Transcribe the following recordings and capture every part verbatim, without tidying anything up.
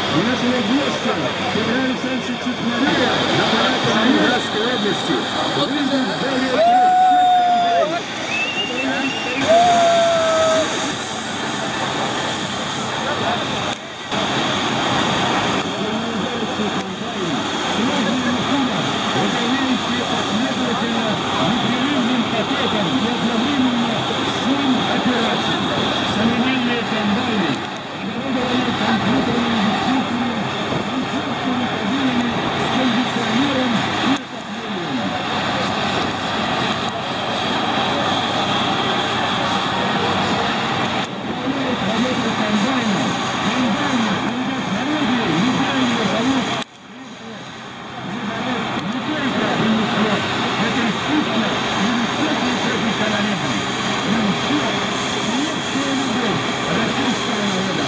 И нашего гостя, Петра Александровича Чекмаря, на параде Ленинградской области. Выйдет далее. Выполняющие последовательно непрерывным потоком и одновременно семь операций. Современные комбайны оборудованы компьютерными вычислителями, концертными кабинами с кондиционером и отоплением. Выполняет работу комбайна. Комбайны следят за людьми, неправильно зовут. Это искусство и высокий профессионализм. И еще советская любовь российского народа.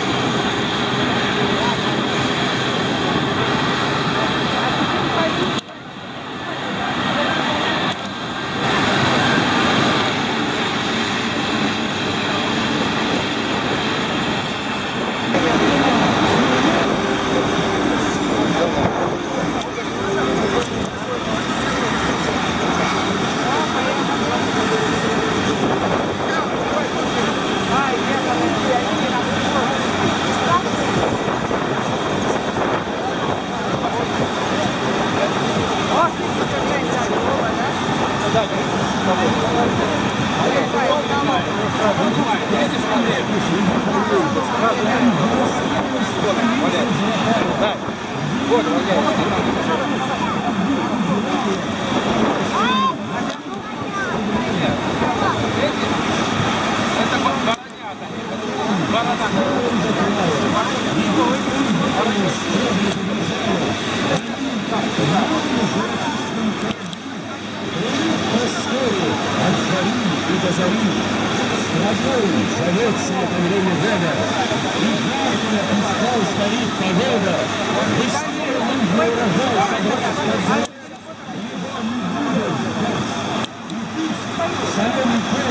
Зовется это время года, и жарко пускай стоит погода, весной нужно урожай собрать, соленый